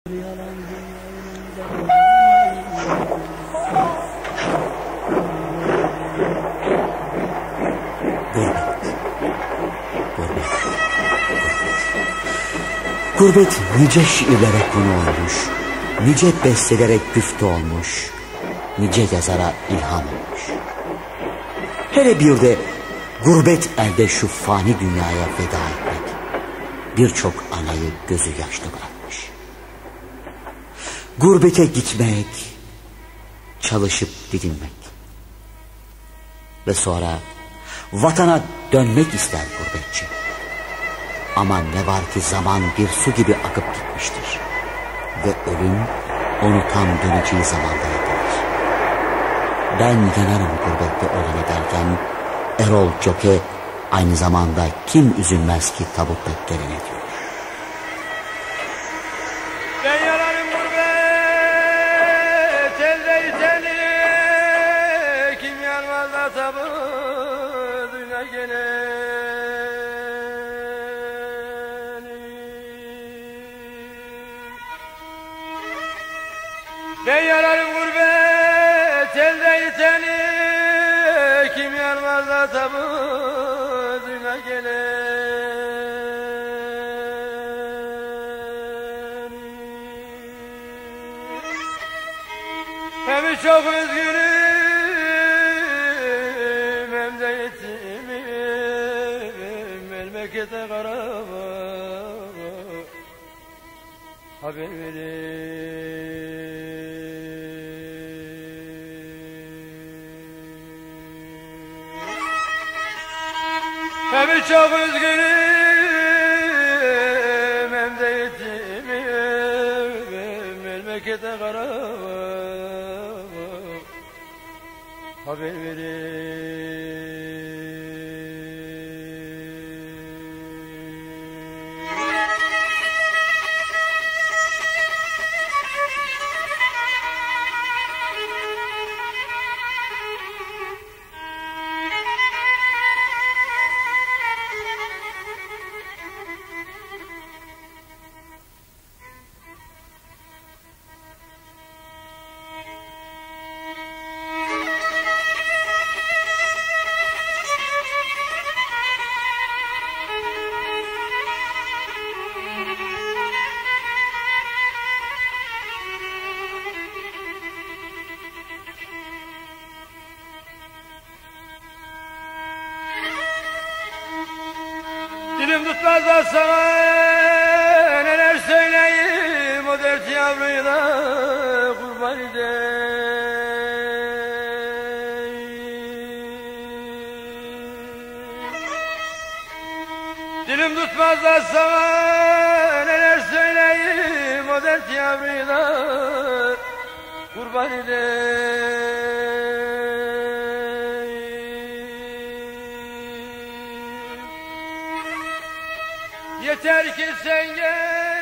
Gurbet nice şiirlere konu olmuş, nice bestelere güfte olmuş, nice yazara ilham olmuş. Hele bir de gurbet elde şu fani dünyaya veda etmek, birçok anayı gözü yaşlı bırakmış. Gurbete gitmek, çalışıp didinmek ve sonra vatana dönmek ister gurbetçi. Ama ne var ki zaman bir su gibi akıp gitmiştir ve ölüm onu tam döneceği zamanda yakalar. Ben yanarım gurbette ölen ederken, Erol Köke aynı zamanda kim üzülmez ki tabutta gelene diyor. Ben yanarım gurbet elde iteli, kim yanmaz da tabutuna gelene. Ben yararım gurbet elde iteni, kim yanmaz da tabutuna gelen. Hem çok üzgünüm hem de yetimim, memlekete karaba haber verin. Hem çok üzgünüm hem de yetimim, memlekete karaba haber verin. Dilim tutmaz da sana neler söyleyeyim, o dert yavruyu da kurban edeyim. Dilim tutmaz da sana neler söyleyeyim, o dert yavruyu da kurban edeyim. Yeter ki sen gel.